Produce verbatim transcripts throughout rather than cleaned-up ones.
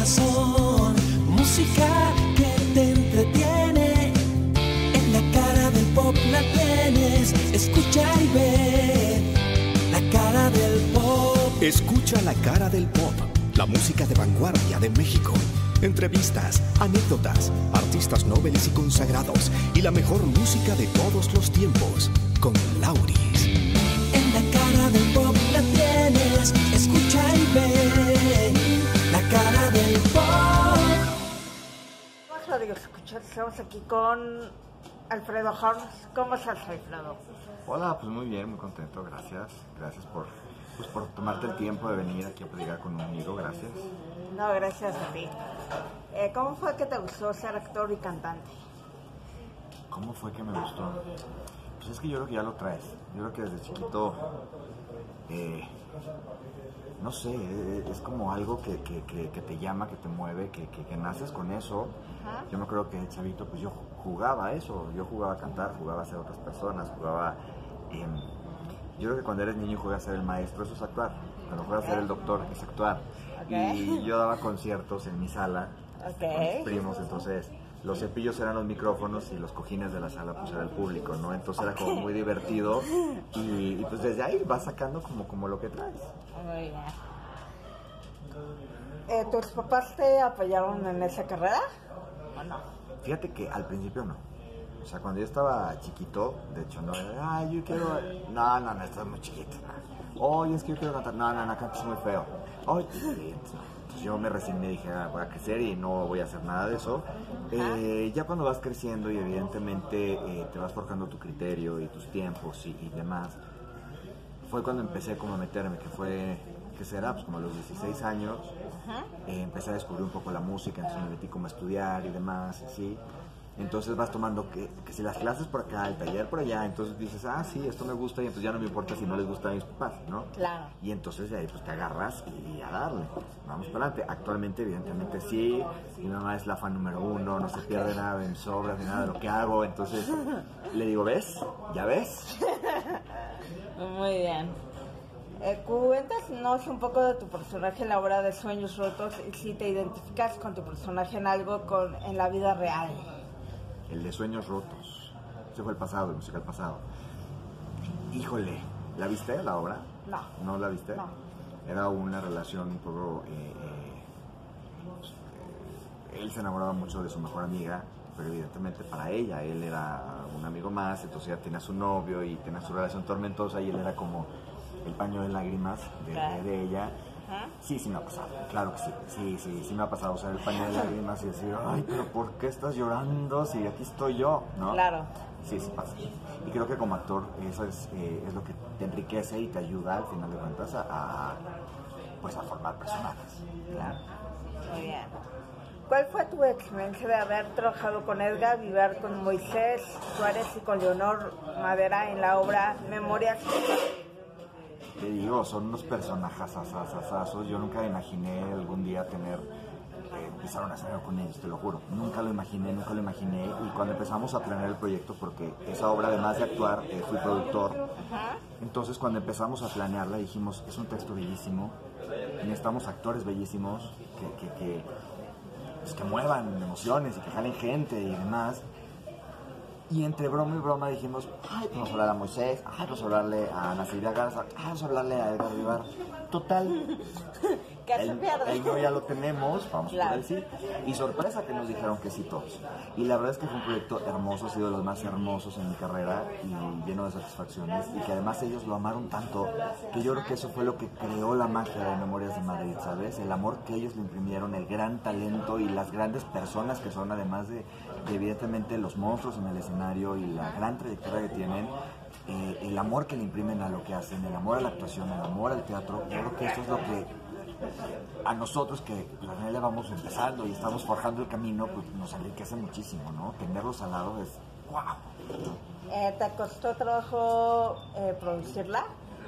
corazón, música que te entretiene. En la cara del pop la tienes, escucha y ve la cara del pop. Escucha la cara del pop, la música de vanguardia de México. Entrevistas, anécdotas, artistas nobles y consagrados y la mejor música de todos los tiempos con Lauris. En la cara del pop la tienes, escucha y ve la cara del pop. Radio Escuchar, estamos aquí con Alfredo Horns. ¿Cómo estás, Alfredo? Hola, pues muy bien, muy contento, gracias. Gracias por, pues, por tomarte el tiempo de venir aquí a platicar con un amigo, gracias. No, gracias a ti. Eh, ¿Cómo fue que te gustó ser actor y cantante? ¿Cómo fue que me gustó? Pues es que yo creo que ya lo traes. Yo creo que desde chiquito, eh, no sé, eh, es como algo que, que, que, que te llama, que te mueve, que, que, que naces con eso. Ajá. Yo me acuerdo que de chavito, pues yo jugaba a eso. Yo jugaba a cantar, jugaba a ser otras personas, jugaba... Eh, yo creo que cuando eres niño y juegas a ser el maestro, eso es actuar. Cuando juegas okay. a ser el doctor, es actuar. Okay. Y yo daba conciertos en mi sala okay. con mis primos, entonces los cepillos eran los micrófonos y los cojines de la sala pues era el público, ¿no? Entonces okay. era como muy divertido y, y pues desde ahí vas sacando como, como lo que traes. Muy bien. Eh, ¿Tus papás te apoyaron en esa carrera o no? Fíjate que al principio no. O sea, cuando yo estaba chiquito, de hecho, no era, ay, yo quiero... No, no, no, estás muy chiquito. Oye, es que yo quiero cantar. No, no, no, cantas muy feo. Oye, entonces yo me resigné y dije, ah, voy a crecer y no voy a hacer nada de eso. Eh, ya cuando vas creciendo y evidentemente eh, te vas forjando tu criterio y tus tiempos y, y demás, fue cuando empecé como a meterme, que fue, ¿qué será? Pues como a los dieciséis años, eh, empecé a descubrir un poco la música, entonces me metí como a estudiar y demás, así. Entonces vas tomando que, que si las clases por acá, el taller por allá, entonces dices, ah, sí, esto me gusta y entonces ya no me importa si no les gusta a mis papás, ¿no? Claro. Y entonces de ahí pues te agarras y, y a darle, vamos para adelante. Actualmente, evidentemente sí, mi mamá es la fan número uno, no se pierde nada en sobras ni nada de lo que hago, entonces le digo, ¿ves? ¿Ya ves? Muy bien. Eh, cuéntanos un poco de tu personaje en la obra de Sueños Rotos y si te identificas con tu personaje en algo con, en la vida real. El de Sueños Rotos. Ese fue el pasado, el musical pasado. Híjole, ¿la viste la obra? No. ¿No la viste? No. Era una relación un poco... Eh, eh, él se enamoraba mucho de su mejor amiga, pero evidentemente para ella, él era un amigo más, entonces ella tenía su novio y tenía su relación tormentosa y él era como el paño de lágrimas de, de, de ella. Sí, sí me ha pasado, claro que sí, sí, sí, sí me ha pasado usar el paño de lágrimas y decir, ay, pero ¿por qué estás llorando si aquí estoy yo? ¿No? Claro. Sí, sí pasa. Y creo que como actor eso es, eh, es lo que te enriquece y te ayuda al final de cuentas a, a, pues a formar personajes. Claro, muy bien. ¿Cuál fue tu experiencia de haber trabajado con Edgar Vivar, con Moisés Suárez y con Leonor Madera en la obra Memorias? Te digo, son unos personajes asasasazos. Yo nunca me imaginé algún día tener, eh, empezar un escenario con ellos, te lo juro. Nunca lo imaginé, nunca lo imaginé. Y cuando empezamos a planear el proyecto, porque esa obra, además de actuar, eh, fui productor. Uh-huh. Entonces, cuando empezamos a planearla, dijimos, es un texto bellísimo, necesitamos actores bellísimos que, que, que, pues, que muevan emociones y que jalen gente y demás. Y entre broma y broma dijimos, ay, vamos a hablar a Moisés, ay, vamos a hablarle a Ana Silvia Garza, ay, vamos a hablarle a Edgar Vivar. Total, ¿qué se pierde? Él no ya lo tenemos, vamos claro. por él sí. Y sorpresa que nos dijeron que sí todos. Y la verdad es que fue un proyecto hermoso, ha sido de los más hermosos en mi carrera y lleno de satisfacciones. Y que además ellos lo amaron tanto, que yo creo que eso fue lo que creó la magia de Memorias de Madrid, ¿sabes? El amor que ellos le imprimieron, el gran talento y las grandes personas que son, además de, de evidentemente los monstruos en el escenario y la gran trayectoria que tienen, eh, el amor que le imprimen a lo que hacen, el amor a la actuación, el amor al teatro. Yo creo que esto es lo que a nosotros que pues, a él vamos empezando y estamos forjando el camino, pues nos enriquece muchísimo, ¿no? Tenerlos al lado es wow. Eh, ¿Te costó trabajo eh, producirla?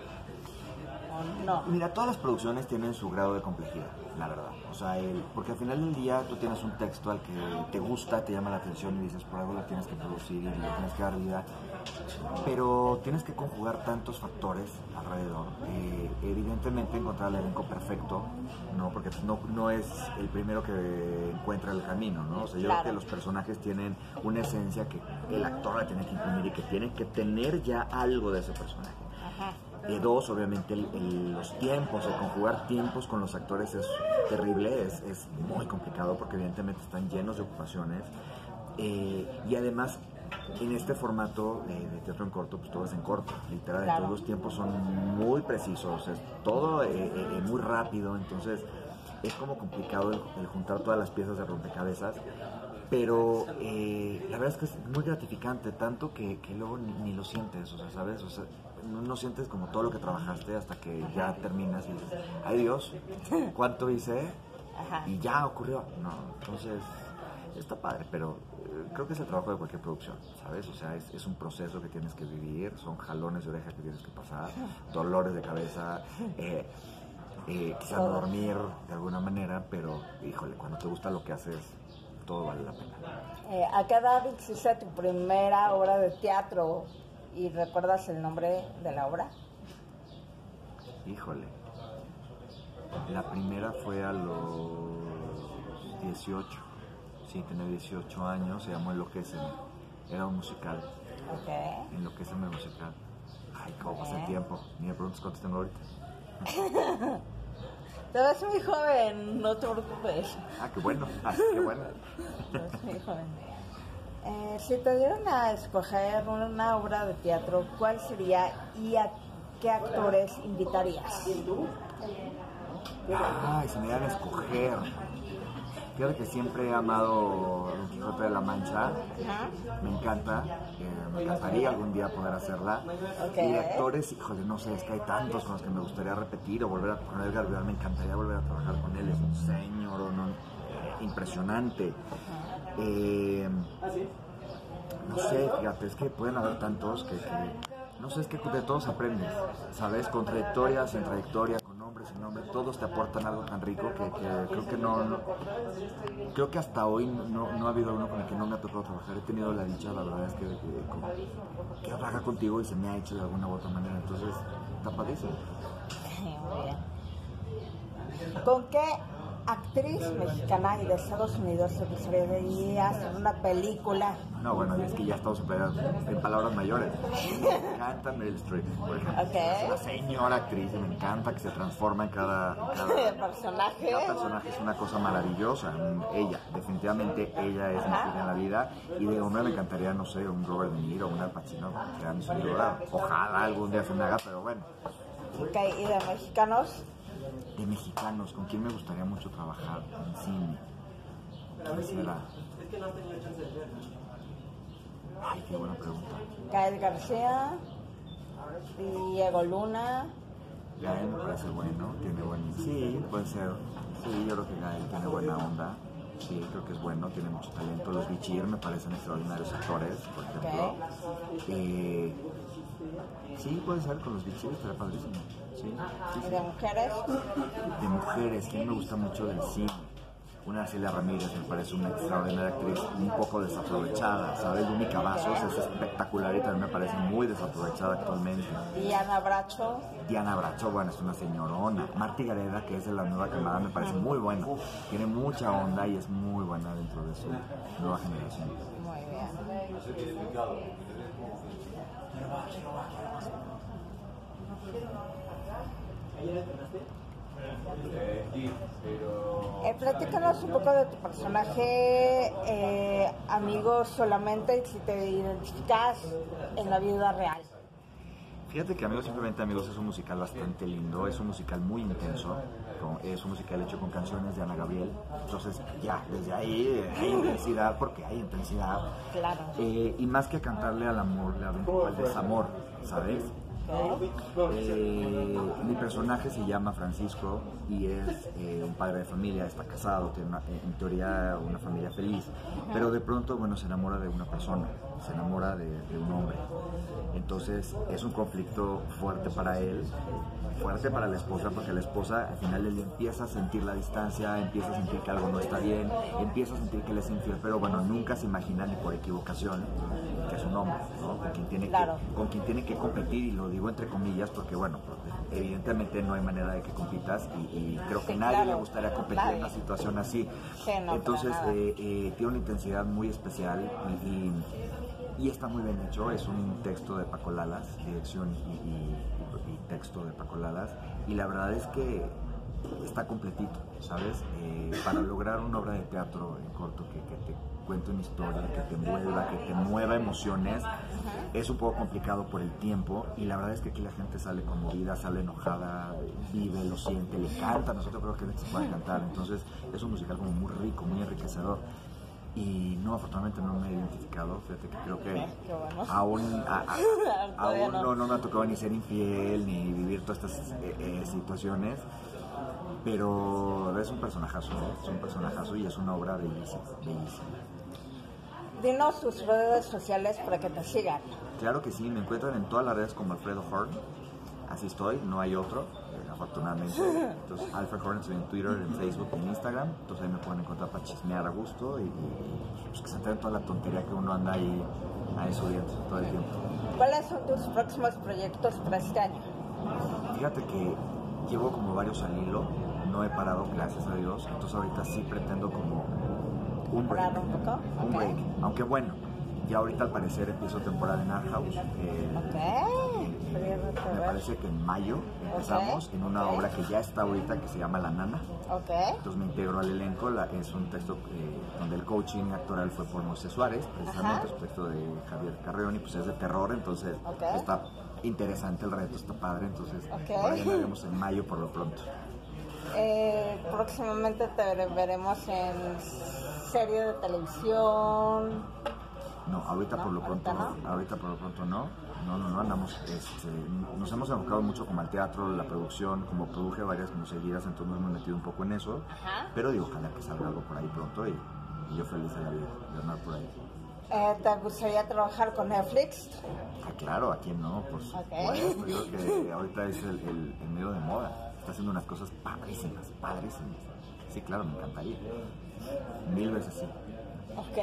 ¿O no? Mira, todas las producciones tienen su grado de complejidad, la verdad. O sea, el, porque al final del día tú tienes un texto al que te gusta, te llama la atención y dices, por algo lo tienes que producir y le tienes que dar vida. pero tienes que conjugar tantos factores alrededor. Eh, evidentemente encontrar el elenco perfecto, ¿no? Porque no, no es el primero que encuentra el camino, ¿no? O sea, yo Claro. creo que los personajes tienen una esencia que el actor la tiene que imprimir y que tiene que tener ya algo de ese personaje. Ajá. Eh, dos, obviamente el, el, los tiempos, el conjugar tiempos con los actores es terrible, es, es muy complicado porque evidentemente están llenos de ocupaciones. Eh, y además en este formato de, de teatro en corto, pues todo es en corto, literal, Claro. todos los tiempos son muy precisos, es todo eh, eh, muy rápido, entonces es como complicado el, el juntar todas las piezas de rompecabezas, pero eh, la verdad es que es muy gratificante, tanto que, que luego ni, ni lo sientes, o sea, ¿sabes? O sea, no, no sientes como todo lo que trabajaste hasta que ya terminas y dices, ay Dios, ¿cuánto hice? Ajá. Y ya ocurrió, no, entonces está padre, pero eh, creo que es el trabajo de cualquier producción, ¿sabes? O sea, es, es un proceso que tienes que vivir, son jalones de oreja que tienes que pasar, dolores de cabeza, eh, eh, quizás no dormir de alguna manera, pero híjole, cuando te gusta lo que haces, todo vale la pena. Eh, ¿A qué edad hiciste tu primera obra de teatro y recuerdas el nombre de la obra? Híjole, la primera fue a los dieciocho. Sí, tenía dieciocho años, se llamó Enloquéceme. Era un musical. Ok. Enloquéceme musical. Ay, cómo pasa el tiempo. Ni me preguntes cuántos tengo ahorita. Te ves muy joven, no te preocupes. Ah, qué bueno. Ah, qué bueno. Te ves muy joven. Eh, si te dieran a escoger una obra de teatro, ¿cuál sería y a qué actores invitarías? Ay, se me dan a escoger. Fíjate que siempre he amado Don Quijote de la Mancha. Ajá. Me encanta. Eh, me encantaría algún día poder hacerla. Ok. Y de actores, híjole, no sé, es que hay tantos con los que me gustaría repetir o volver a con Edgar Vivar. Me encantaría volver a trabajar con él. Es un señor ¿no? eh, impresionante. Eh, no sé, fíjate, es que pueden haber tantos que, que no sé, es que de todos aprendes, ¿sabes? Con trayectoria, sin trayectoria, con nombre, sin nombre, todos te aportan algo tan rico que, que creo que no, no, creo que hasta hoy no, no ha habido uno con el que no me ha tocado trabajar. He tenido la dicha, la verdad es que, que, como, que trabajar contigo y se me ha hecho de alguna u otra manera, entonces está padrísimo. Muy bien. ¿Con qué actriz mexicana y de Estados Unidos te gustaría hacer una película? No, bueno, es que ya estamos en, en palabras mayores. Me encanta Meryl Streep, por ejemplo. Okay. Es una señora actriz y me encanta que se transforma en cada, cada personaje. Cada personaje es una cosa maravillosa. Ella, definitivamente ella es mi fin en la vida. Y de hombre me encantaría, no sé, un Robert De Niro, un Al Pacino, que era mi sueño dorado. Ojalá algún día se me haga, pero bueno. Ok, ¿y de mexicanos? De mexicanos, ¿con quién me gustaría mucho trabajar en cine? ¿Quién será? Ay, qué buena pregunta. Gael García, Diego Luna. Gael me parece bueno, tiene buen... Sí, puede ser. Sí, yo creo que Gael tiene buena onda. Sí, creo que es bueno, tiene mucho talento. Los Bichir me parecen extraordinarios actores, por ejemplo. Eh, sí, puede ser con los Bichir, estaría padrísimo. Sí, sí, sí. ¿De mujeres? De mujeres, ¿quién me gusta mucho del cine? Una Celia Ramírez me parece una extraordinaria actriz, un poco desaprovechada, ¿sabes? Lumi Cavazos es espectacular y también me parece muy desaprovechada actualmente. Diana Bracho. Diana Bracho, bueno, es una señorona. Marti Gareda, que es de la nueva camada, me parece muy buena. Tiene mucha onda y es muy buena dentro de su nueva generación. Muy bien. Eh, platícanos un poco de tu personaje, eh, amigos solamente, y si te identificas en la vida real. Fíjate que Amigos Simplemente Amigos es un musical bastante lindo, es un musical muy intenso, es un musical hecho con canciones de Ana Gabriel, entonces ya, desde ahí hay intensidad, porque hay intensidad. Claro. Eh, y más que cantarle al amor, le hablo al desamor, ¿sabes? Eh, mi personaje se llama Francisco y es eh, un padre de familia, está casado, tiene una, en teoría una familia feliz, pero de pronto, bueno, se enamora de una persona, se enamora de, de un hombre. Entonces es un conflicto fuerte para él, fuerte para la esposa, porque la esposa al final él empieza a sentir la distancia, empieza a sentir que algo no está bien, empieza a sentir que él es infiel, pero bueno, nunca se imagina ni por equivocación que es un hombre, ¿no? Con quien tiene, claro. que, con quien tiene que competir, y lo digo entre comillas porque, bueno, pues, evidentemente no hay manera de que compitas y, y creo que sí, nadie claro. le gustaría competir nadie. en una situación así. Sí, no, entonces eh, eh, tiene una intensidad muy especial y, y, y está muy bien hecho. Es un texto de Paco Lalas, dirección y, y, y texto de Paco Lalas, y la verdad es que está completito, ¿sabes? Eh, para lograr una obra de teatro en corto que, que te cuente una historia, que te envuelva, que te mueva emociones, uh-huh. es un poco complicado por el tiempo, y la verdad es que aquí la gente sale conmovida, sale enojada, vive, lo siente, le canta. Nosotros creo que se puede cantar, entonces es un musical como muy rico, muy enriquecedor. Y no, afortunadamente no me he identificado, fíjate que creo que bueno. aún, a, a, aún no. No, no me ha tocado ni ser infiel, ni vivir todas estas eh, eh, situaciones, pero es un personajazo, ¿eh? Es un personajazo y es una obra bellísima, bellísima. Dinos tus redes sociales para que te sigan. Claro que sí, me encuentran en todas las redes como Alfredo Horn, así estoy, no hay otro, eh, afortunadamente. Entonces, Alfred Horn, estoy en Twitter, en Facebook, en Instagram, entonces ahí me pueden encontrar para chismear a gusto y, y pues, que se enteren toda la tontería que uno anda ahí, ahí subiendo todo el tiempo. ¿Cuáles son tus próximos proyectos para este año? Fíjate que llevo como varios al hilo, no he parado, gracias a Dios, entonces ahorita sí pretendo como un break, un poco? un Okay. break, aunque bueno, ya ahorita al parecer empiezo temporada en Art House. Eh, okay. eh, me parece que en mayo empezamos okay. en una okay. obra que ya está ahorita que se llama La Nana. Okay. Entonces me integro al elenco, la, es un texto eh, donde el coaching actoral fue por Moisés Suárez, precisamente. Ajá. Es un texto de Javier Carreón y pues es de terror, entonces okay. está interesante el reto, está padre, entonces okay. por ahí lo veremos en mayo por lo pronto. Eh, próximamente te veremos en serie de televisión. No, ahorita no, por lo pronto ahorita no. ahorita por lo pronto no, no, no, no andamos, este, nos hemos enfocado mucho como al teatro, la producción, como produje varias como seguidas, entonces nos hemos metido un poco en eso. Ajá. Pero digo, ojalá que salga algo por ahí pronto y, y yo feliz de la vida de andar por ahí. Eh, ¿Te gustaría trabajar con Netflix? Ah, claro, ¿a quién no? Por supuesto, okay. Yo creo que ahorita es el, el, el medio de moda, está haciendo unas cosas padrísimas, padrísimas. Sí, claro, me encantaría, mil veces sí. Ok.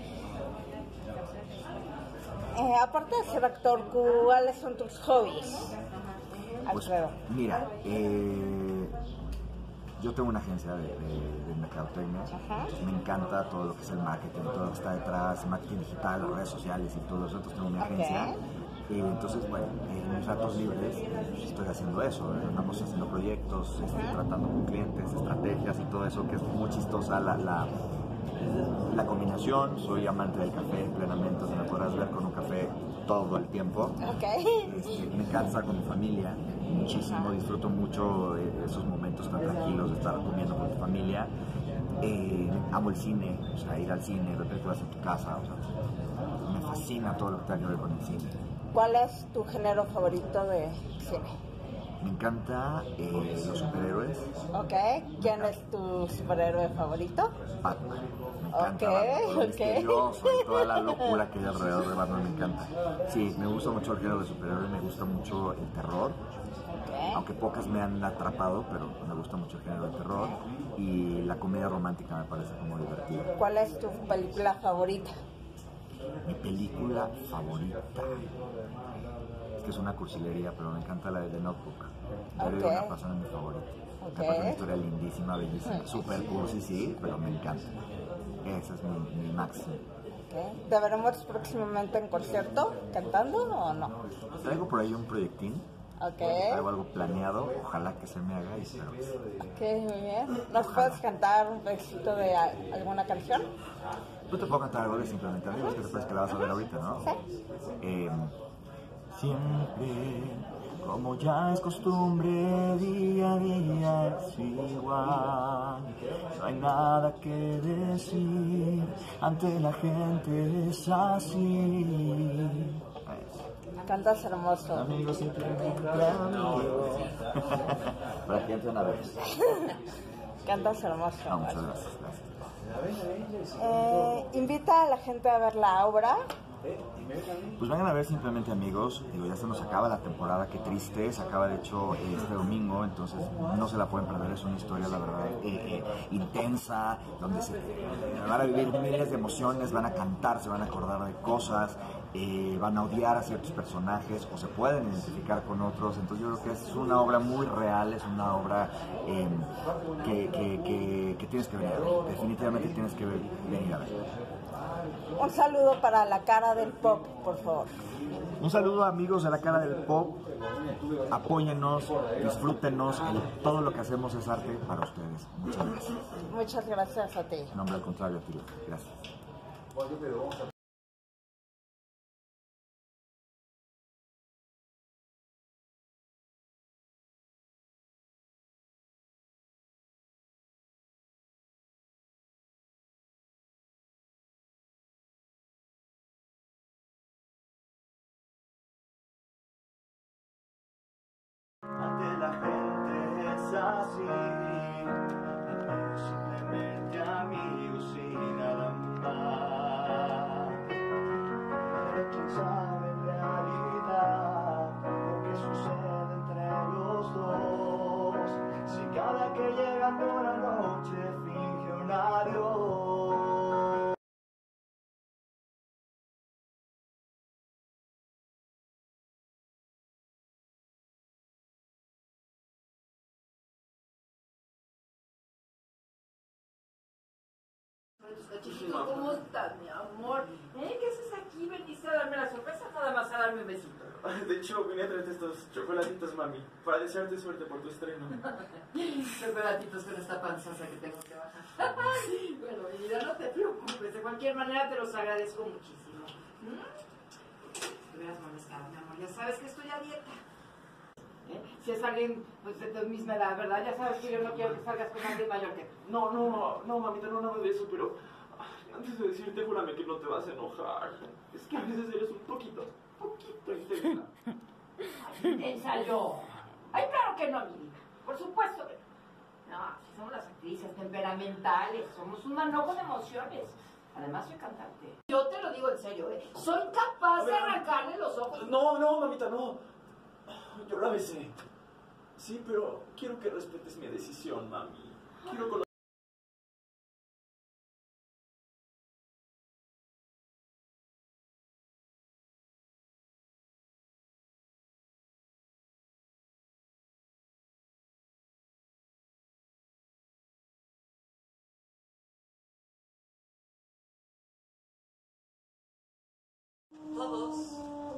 Eh, aparte de ser actor, ¿cuáles son tus hobbies? Pues, mira, eh, yo tengo una agencia de, de, de mercadotecnia, entonces me encanta todo lo que es el marketing, todo lo que está detrás, el marketing digital, las redes sociales y todo eso, entonces tengo mi agencia. Okay. Eh, entonces, bueno, en mis ratos libres pues, estoy haciendo eso, ¿eh? Andamos haciendo proyectos, estoy tratando con clientes, estrategias y todo eso, que es muy chistosa la... la La combinación, soy amante del café plenamente, o sea, me podrás ver con un café todo el tiempo. Okay. Este, me encanta estar con mi familia, muchísimo, disfruto mucho de esos momentos tan tranquilos de estar comiendo con tu familia. Eh, amo el cine, o sea, ir al cine, ver películas en tu casa, o sea, me fascina todo lo que tiene que ver con el cine. ¿Cuál es tu género favorito de cine? Me encanta eh, los superhéroes. Ok, ¿quién es tu superhéroe favorito? Batman. Me encanta okay, Batman, lo okay. misterioso y toda la locura que hay alrededor de Batman, me encanta. Sí, me gusta mucho el género de superhéroes, me gusta mucho el terror. Okay. Aunque pocas me han atrapado, pero me gusta mucho el género de terror. Y la comedia romántica me parece como divertida. ¿Cuál es tu película favorita? Mi película favorita... Es que es una cursilería, pero me encanta la de The Notebook. Okay. De una persona mi favorita. Okay. Me una historia lindísima, bellísima, super cursi, sí, pero me encanta. Esa es mi, mi máximo. Okay. ¿Te veremos próximamente en concierto, cantando o no? Traigo por ahí un proyectín. Okay. Traigo algo planeado, ojalá que se me haga y espero que sí. Ok, muy bien. ¿Nos ojalá. puedes cantar un pedacito de alguna canción? Yo te puedo cantar algo de Simplemente Amigos, que te parece que la vas a ver ahorita, ¿no? Sí. Eh, Siempre, como ya es costumbre, día a día es igual. No hay nada que decir, ante la gente es así. Cantas hermoso. Amigos, simplemente amigos. Para que entren a ver. Cantas hermoso. No, muchas gracias, gracias. Eh, invita a la gente a ver la obra. Pues vengan a ver Simplemente Amigos. Digo, ya se nos acaba la temporada, qué triste. Se acaba de hecho este domingo, entonces no se la pueden perder. Es una historia, la verdad, eh, eh, intensa, donde se van a vivir miles de emociones, van a cantar, se van a acordar de cosas, eh, van a odiar a ciertos personajes o se pueden identificar con otros. Entonces yo creo que es una obra muy real, es una obra eh, que, que, que, que tienes que venir a ver. Definitivamente tienes que venir a ver. Un saludo para la cara del pop, por favor. Un saludo, amigos de la cara del pop. Apóyennos, disfrútenos. Todo lo que hacemos es arte para ustedes. Muchas gracias. Muchas gracias a ti. No, hombre, al contrario, a ti. Gracias. Ante la gente es así, amigos, simplemente amigos y nada más. Pero quién sabe en realidad lo que sucede entre los dos, si cada que llega por la noche finge un adiós. ¿Cómo estás, mi amor? ¿Eh? ¿Qué haces aquí? ¿Veniste a darme la sorpresa? Nada más a darme un besito. De hecho, vine a traerte estos chocolatitos, mami, para desearte suerte por tu estreno. Chocolatitos con esta panzaza que tengo que bajar. Bueno, mi vida, no te preocupes. De cualquier manera te los agradezco muchísimo. ¿Mm? Te veas molestada, mi amor. Ya sabes que estoy a dieta. ¿Eh? Si es alguien pues, de tu misma edad, ¿verdad? Ya sabes que yo no quiero que salgas con alguien mayor que tú. No, no, no, mamita, no nada de eso, pero ay, antes de decirte, júrame que no te vas a enojar. Es que a veces eres un poquito, poquito intensa. Ay, intensa yo. Ay, claro que no, mi vida. Por supuesto que no. No, si somos las actrices temperamentales, somos un manojo de emociones. Además, soy cantante. Yo te lo digo en serio, ¿eh? Soy capaz de arrancarle los ojos. No, no, mamita, no. Yo la besé. Sí, pero quiero que respetes mi decisión, mami. Quiero conocer. Todos